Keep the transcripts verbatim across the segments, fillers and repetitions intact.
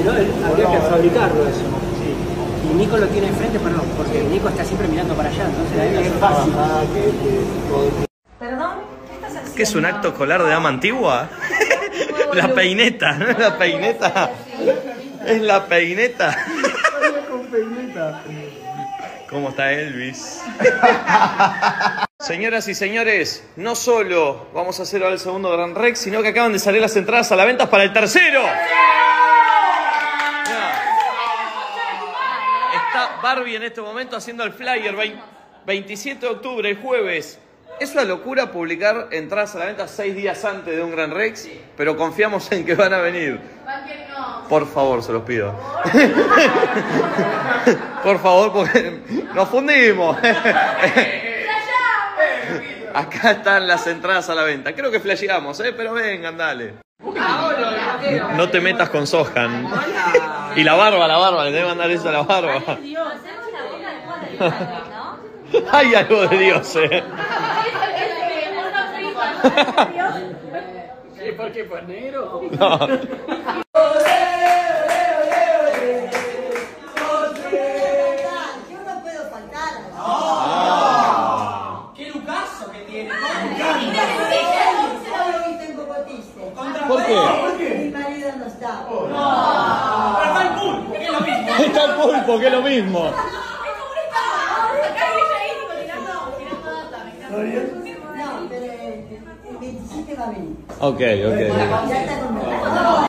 no, habría que fabricarlo eso. Sí. Y Nico lo tiene enfrente, pero no, porque Nico está siempre mirando para allá, entonces ahí es fácil. Perdón, ¿qué estás haciendo? ¿Qué es un acto escolar de dama antigua? La peineta, ¿no es la peineta? Es la peineta. Con peineta. ¿Cómo está Elvis? Señoras y señores, no solo vamos a hacer ahora el segundo Gran Rex, sino que acaban de salir las entradas a la venta para el tercero. Está Barbie en este momento haciendo el flyer, veintisiete de octubre, el jueves. Es una locura publicar entradas a la venta seis días antes de un Gran Rex, pero confiamos en que van a venir. Por favor, se los pido. Por favor, porque nos fundimos. Acá están las entradas a la venta. Creo que flasheamos, ¿eh? Pero vengan, dale. No te metas con Sohan. Y la barba, la barba, le debe mandar eso a la barba. Hay algo de Dios, ¿eh? ¿Por qué? ¿Por negro? No. ¿Por qué? Porque mi marido no está. Pero está el pulpo, que es lo mismo. Está el pulpo, que es lo mismo. No, pero el veintisiete va a venir. Ok, ok. Ya está conmigo.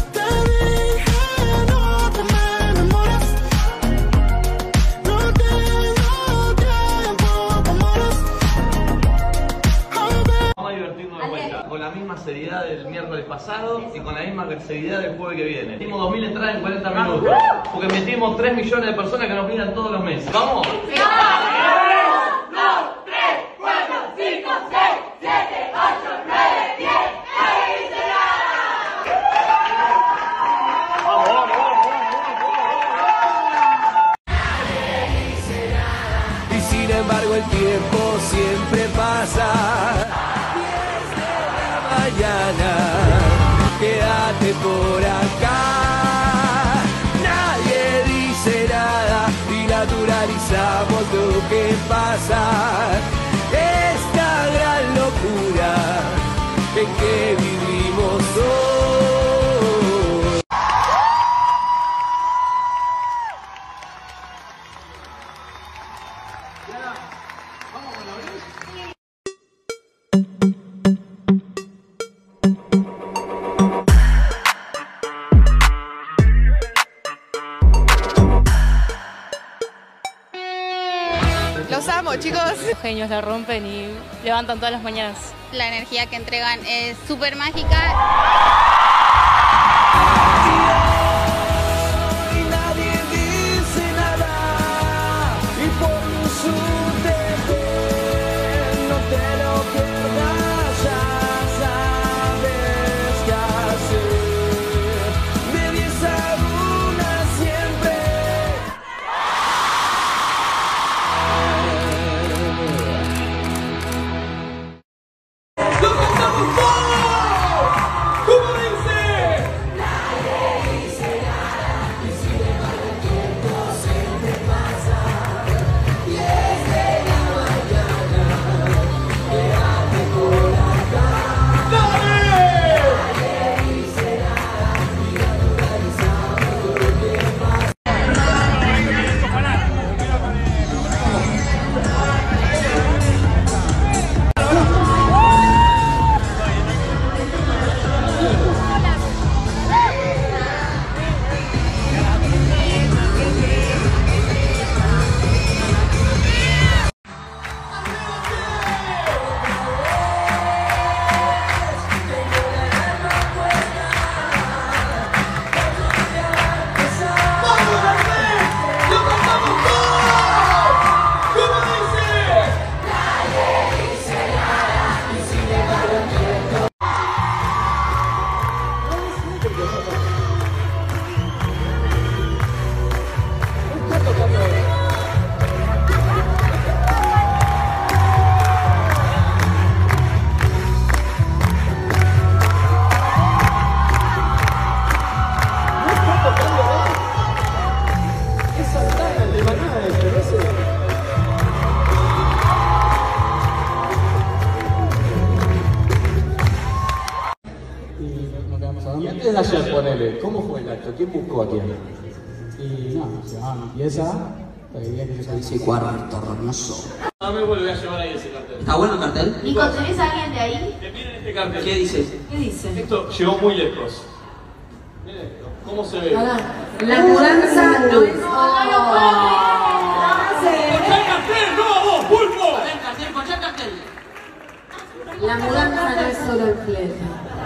Con la misma seriedad del miércoles pasado y con la misma seriedad del jueves que viene. Metimos dos mil entradas en cuarenta minutos. Porque metimos tres millones de personas que nos miran todos los meses. ¿Vamos? uno, dos, tres, cuatro, cinco, seis, siete, ocho, nueve, diez. ¡Vamos, vamos, vamos! Y sin embargo el tiempo siempre pasa. Mañana, quédate por acá. Nadie dice nada y naturalizamos lo que pasa. Esta gran locura en que vivimos hoy. Los amo, chicos. Los genios la rompen y levantan todas las mañanas. La energía que entregan es súper mágica. Y nadie dice nada y por su deber no te lo pierdas, ya sabes qué hacer. De diez a una siempre. ¡Lo cantamos todos! ayer, ponele. ¿Cómo fue el acto? ¿Quién buscó a quién? Y no, se llama mi pieza. Dice cuarto, hermoso. No me voy a llevar ahí ese cartel. ¿Está bueno el cartel? Nico, ¿tenés a alguien de ahí? Miren este cartel. ¿Qué dice? ¿Qué dice? Esto llegó muy lejos. Miren esto. ¿Cómo se ve? La mudanza no es... ¡Ponchá el cartel! ¡No, vos, pulpo! A ver, cartel, ponchá el cartel. La mudanza no es solo el flete.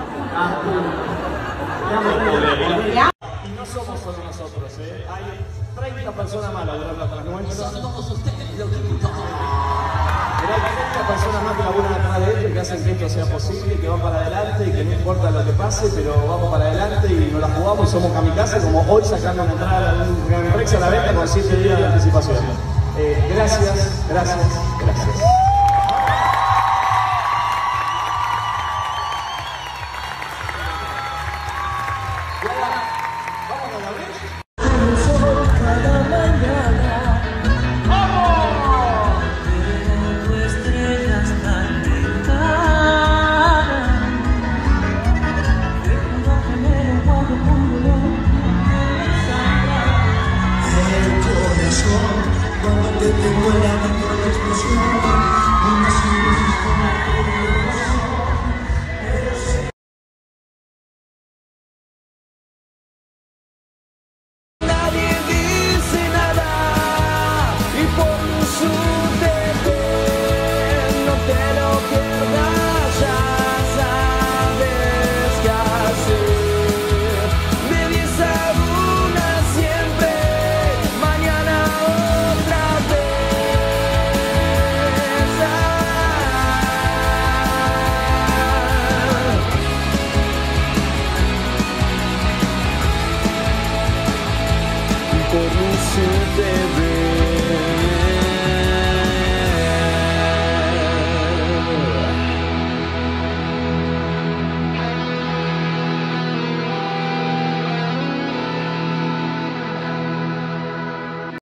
Y no somos solo nosotros, ¿eh? Hay treinta personas más laburando atrás nuestro. Son todos ustedes los que importan. Pero hay treinta personas más que laburan atrás de esto y que hacen que esto sea posible, que van para adelante y que no importa lo que pase, pero vamos para adelante y nos la jugamos y somos kamikaze, como hoy sacando una entrada a un Gran Rex a la venta con siete días de anticipación. Eh, gracias, gracias, gracias.